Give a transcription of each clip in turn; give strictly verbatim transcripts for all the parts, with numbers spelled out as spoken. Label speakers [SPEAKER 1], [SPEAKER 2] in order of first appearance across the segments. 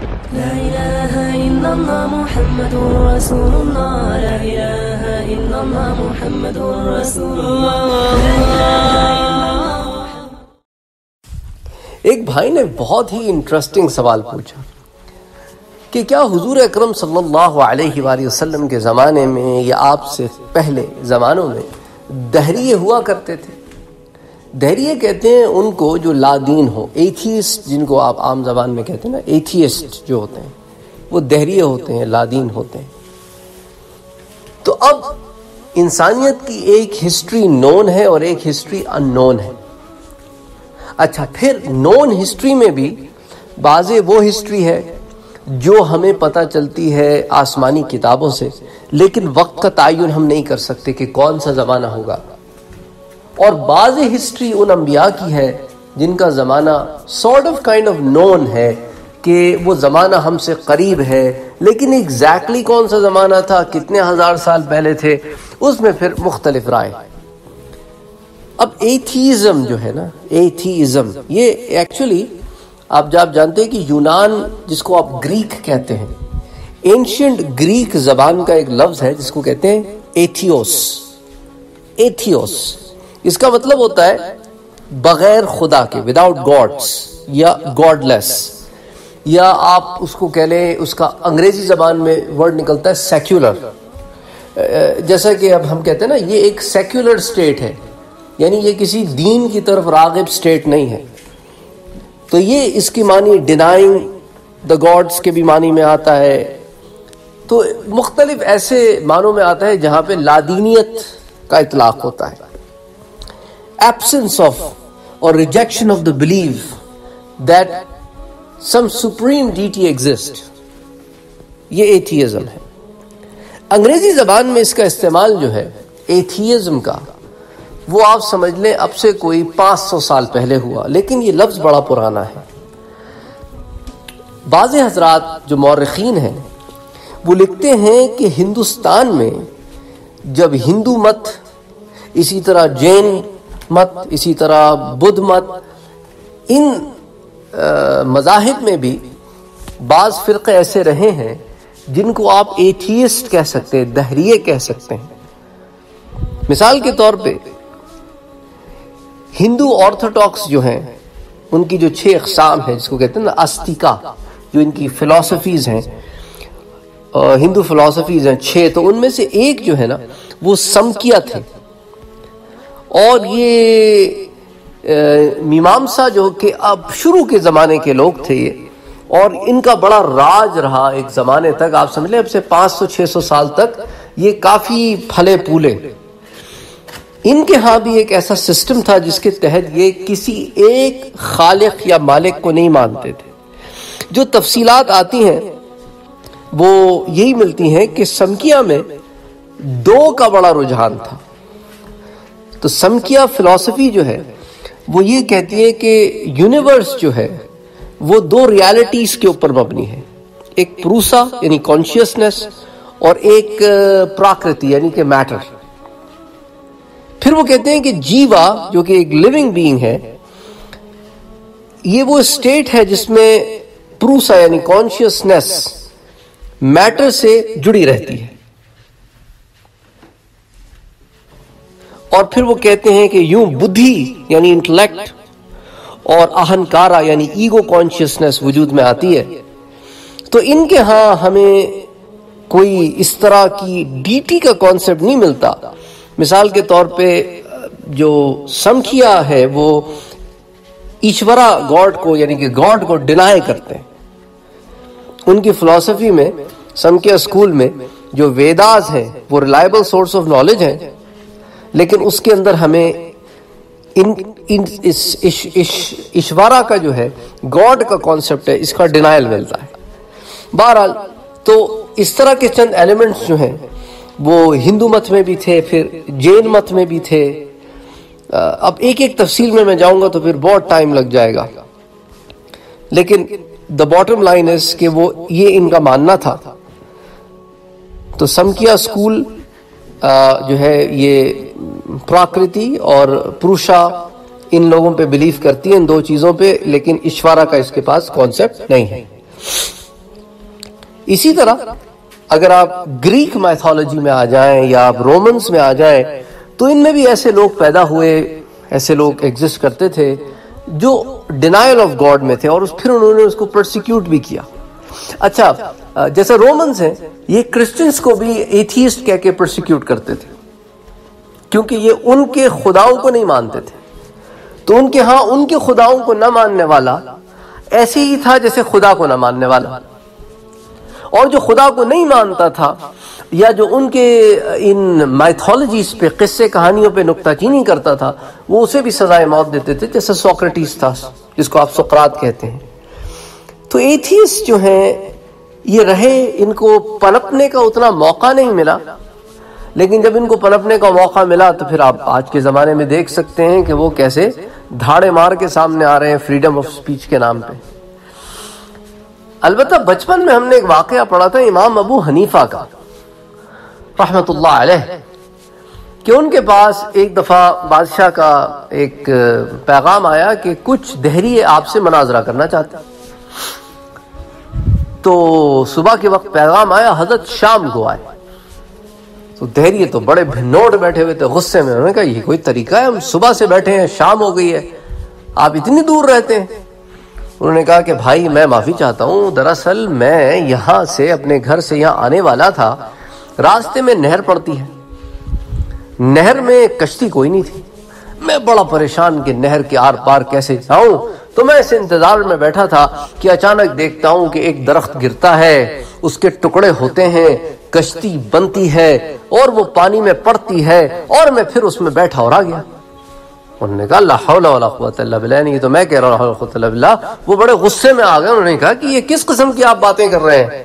[SPEAKER 1] لا إله إلا الله محمد رسول الله لا إله إلا الله محمد رسول الله لا إله إلا الله.
[SPEAKER 2] ایک بھائی نے بہت ہی انٹرسٹنگ سوال پوچھا کہ کیا حضور اکرم صلی اللہ علیہ وآلہ وسلم کے زمانے میں یا آپ سے پہلے زمانوں میں دہریے ہوا کرتے تھے؟ دہریے کہتے ہیں ان کو جو لادین ہو، ایتھیسٹ جن کو آپ عام زبان میں کہتے ہیں نا، ایتھیسٹ جو ہوتے ہیں وہ دہریے ہوتے ہیں، لادین ہوتے ہیں. تو اب انسانیت کی ایک ہسٹری نون ہے اور ایک ہسٹری ان نون ہے. اچھا، پھر نون ہسٹری میں بھی بعض وہ ہسٹری ہے جو ہمیں پتہ چلتی ہے آسمانی کتابوں سے، لیکن وقت کا تعین ہم نہیں کر سکتے کہ کون سا زمانہ ہوگا. اور بعض ہسٹری ان انبیاء کی ہے جن کا زمانہ sort of kind of known ہے کہ وہ زمانہ ہم سے قریب ہے، لیکن ایگزیکٹلی کون سا زمانہ تھا، کتنے ہزار سال پہلے تھے، اس میں پھر مختلف رائے. اب ایتھیزم جو ہے نا، ایتھیزم یہ ایکچولی آپ جب جانتے ہیں کہ یونان جس کو آپ گریک کہتے ہیں، اینشینٹ گریک زبان کا ایک لفظ ہے جس کو کہتے ہیں ایتھیوس. ایتھیوس اس کا مطلب ہوتا ہے بغیر خدا کے، وداؤٹ گاڈس یا گاڈ لیس، یا آپ اس کو کہہ لیں، اس کا انگریزی زبان میں ورڈ نکلتا ہے سیکولر. جیسا کہ اب ہم کہتے ہیں نا یہ ایک سیکولر سٹیٹ ہے، یعنی یہ کسی دین کی طرف راغب سٹیٹ نہیں ہے. تو یہ اس کی معنی ڈینائنگ دا گاڈس کے بھی معنی میں آتا ہے. تو مختلف ایسے معنوں میں آتا ہے جہاں پہ لادینیت کا اطلاق ہوتا ہے. ایبسنس آف اور rejection of the belief that some supreme deity exist, یہ ایتھیزم ہے. انگریزی زبان میں اس کا استعمال جو ہے ایتھیزم کا، وہ آپ سمجھ لیں اب سے کوئی پانچ سو سال پہلے ہوا، لیکن یہ لفظ بڑا پرانا ہے. بعض حضرات جو مورخین ہیں وہ لکھتے ہیں کہ ہندوستان میں جب ہندو مت، اسی طرح جین مت، اسی طرح بدھ مت، ان مذاہب میں بھی بعض فرقے ایسے رہے ہیں جن کو آپ ایتھیسٹ کہہ سکتے ہیں، دہریے کہہ سکتے ہیں. مثال کے طور پہ ہندو آرتھوڈاکس جو ہیں ان کی جو چھ اقسام ہیں جس کو کہتے ہیں نا آستیکا، جو ان کی فلسفیز ہیں، ہندو فلسفیز ہیں چھ، تو ان میں سے ایک جو ہے نا وہ سمکیا تھے. اور یہ میمامسا جو کہ اب شروع کے زمانے کے لوگ تھے یہ، اور ان کا بڑا راج رہا ایک زمانے تک. آپ سمجھ لیں اب سے پانچ سو چھ سو سال تک یہ کافی پھلے پھولے. ان کے ہاں بھی ایک ایسا سسٹم تھا جس کے تحت یہ کسی ایک خالق یا مالک کو نہیں مانتے تھے. جو تفصیلات آتی ہیں وہ یہی ملتی ہیں کہ سمکیا میں دو کا بڑا رجحان تھا. تو سمکیا فلسفی جو ہے وہ یہ کہتی ہے کہ یونیورس جو ہے وہ دو ریالٹیز کے اوپر مبنی ہے، ایک پروسا یعنی کانشیسنس اور ایک پراکرتی یعنی کہ میٹر. پھر وہ کہتے ہیں کہ جیوا جو کہ ایک لیونگ بینگ ہے، یہ وہ اسٹیٹ ہے جس میں پروسا یعنی کانشیسنس میٹر سے جڑی رہتی ہے. اور پھر وہ کہتے ہیں کہ یوں بدھی یعنی انٹلیکٹ اور اہنکارا یعنی ایگو کانشیسنس وجود میں آتی ہے. تو ان کے ہاں ہمیں کوئی اس طرح کی ڈیٹی کا کانسیپٹ نہیں ملتا. مثال کے طور پہ جو سمکھیا ہے وہ ایشورا گاڈ کو یعنی کہ گاڈ کو ڈینائی کرتے ہیں. ان کی فلسفی میں سمکھیا اسکول میں جو ویداز ہیں وہ ریلائبل سورس آف نالج ہیں، لیکن اس کے اندر ہمیں ان ایشورا کا جو ہے گاڈ کا کانسیپٹ ہے اس کا ڈینائل ملتا ہے. بہرحال تو اس طرح کے چند ایلیمنٹس جو ہیں وہ ہندو مت میں بھی تھے، پھر جین مت میں بھی تھے. اب ایک ایک تفصیل میں میں جاؤں گا تو پھر بہت ٹائم لگ جائے گا، لیکن دا باٹم لائن از کہ وہ یہ ان کا ماننا تھا. تو سمکیا اسکول جو ہے یہ پراکرتی اور پروشا ان لوگوں پہ بلیف کرتی ہیں، ان دو چیزوں پہ، لیکن ایشورا کا اس کے پاس کانسیپٹ نہیں ہے. اسی طرح اگر آپ گریک میتھولوجی میں آ جائیں یا آپ رومنز میں آ جائیں تو ان میں بھی ایسے لوگ پیدا ہوئے، ایسے لوگ ایگزسٹ کرتے تھے جو ڈینائل آف گاڈ میں تھے، اور پھر انہوں نے اس کو پرسیکیوٹ بھی کیا۔ اچھا جیسے رومنز ہیں، یہ کرسچنز کو بھی ایتھیسٹ کہہ کے پرسیکیوٹ کرتے تھے، کیونکہ یہ ان کے خداؤں کو نہیں مانتے تھے۔ تو ان کے ہاں ان کے خداؤں کو نہ ماننے والا ایسے ہی تھا جیسے خدا کو نہ ماننے والا، اور جو خدا کو نہیں مانتا تھا یا جو ان کے ان مائتھولوجیز پہ، قصے کہانیوں پہ نکتہ چینی کرتا تھا، وہ اسے بھی سزائے موت دیتے تھے، جیسے سوکریٹس تھا جس کو آپ سقراط کہتے ہیں۔ تو ایتھیسٹ جو ہیں یہ رہے، ان کو پنپنے کا اتنا موقع نہیں ملا، لیکن جب ان کو پنپنے کا موقع ملا تو پھر آپ آج کے زمانے میں دیکھ سکتے ہیں کہ وہ کیسے دھاڑے مار کے سامنے آ رہے ہیں فریڈم آف سپیچ کے نام پہ۔ البتہ بچپن میں ہم نے ایک واقعہ پڑھا تھا امام ابو حنیفہ کا رحمت اللہ علیہ، کہ ان کے پاس ایک دفعہ بادشاہ کا ایک پیغام آیا کہ کچھ دہریے آپ سے مناظرہ کرنا چاہتے ہیں۔ تو صبح کے وقت پیغام آیا حضرت شام کو آئے، تو دہریے تو بڑے بھنوٹ بیٹھے ہوئے تھے غصے میں۔ انہوں نے کہا یہ کوئی طریقہ ہے، ہم صبح سے بیٹھے ہیں، شام ہو گئی ہے، آپ اتنی دور رہتے ہیں؟ انہوں نے کہا کہ بھائی میں معافی چاہتا ہوں، دراصل میں یہاں سے اپنے گھر سے یہاں آنے والا تھا، راستے میں نہر پڑتی ہے، نہر میں کشتی کوئی نہیں تھی، میں بڑا پریشان کہ نہر کے آر پار کیسے جاؤں، تو میں اس انتظار میں بیٹھا تھا کہ اچانک دیکھتا ہوں کہ ایک درخت گرتا ہے، اس کے ٹکڑے ہوتے ہیں، کشتی بنتی ہے اور وہ پانی میں پڑتی ہے، اور میں پھر اس میں بیٹھا اور آ گیا۔ انہوں نے کہا لا حول ولا قوت الا باللہ، نہیں تو میں کہہ رہا ہوں لا حول ولا قوت الا باللہ۔ وہ بڑے غصے میں آ گئے، انہوں نے کہا کہ یہ کس قسم کی آپ باتیں کر رہے ہیں؟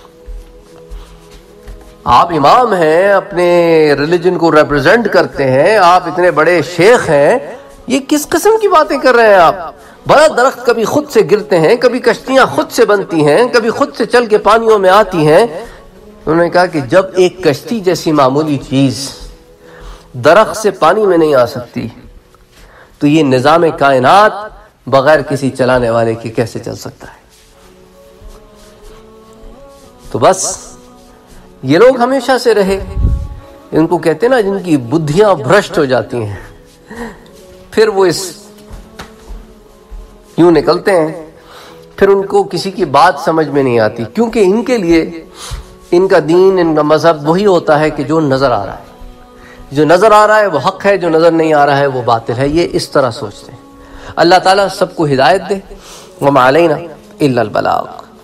[SPEAKER 2] آپ امام ہیں، اپنے ریلیجن کو ریپرزینٹ کرتے ہیں، آپ اتنے بڑے شیخ ہیں، یہ کس قسم کی باتیں کر رہے ہیں آپ؟ بڑا درخت کبھی خود سے گرتے ہیں، کبھی کشتیاں خود سے بنتی ہیں، کبھی خود سے چل کے پانیوں میں آتی ہیں۔ انہوں نے کہا کہ جب ایک کشتی جیسی معمولی چیز درخت سے پانی میں نہیں آ سکتی تو یہ نظام کائنات بغیر کسی چلانے والے کے کیسے چل سکتا ہے؟ تو بس یہ لوگ ہمیشہ سے رہے، ان کو کہتے ہیں نا جن کی بدھیاں بھرشٹ ہو جاتی ہیں، پھر وہ اس یوں نکلتے ہیں، پھر ان کو کسی کی بات سمجھ میں نہیں آتی، کیونکہ ان کے لیے ان کا دین، ان کا مذہب وہی ہوتا ہے کہ جو نظر آ رہا ہے، جو نظر آ رہا ہے وہ حق ہے، جو نظر نہیں آ رہا ہے وہ باطل ہے۔ یہ اس طرح سوچتے ہیں۔ اللہ تعالیٰ سب کو ہدایت دے۔ وما علینا الا البلاغ۔